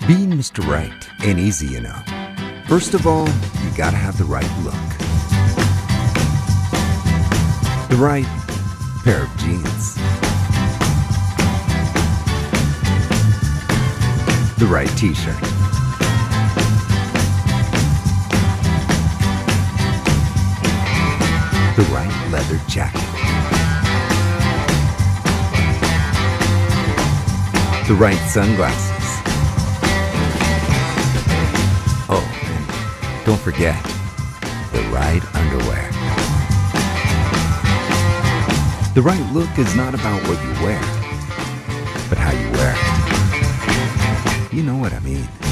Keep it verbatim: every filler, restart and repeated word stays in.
Being Mister Right ain't easy, you know. First of all, you gotta have the right look. The right pair of jeans. The right t-shirt. The right leather jacket. The right sunglasses. Oh, and don't forget, the right underwear. The right look is not about what you wear, but how you wear it. You know what I mean.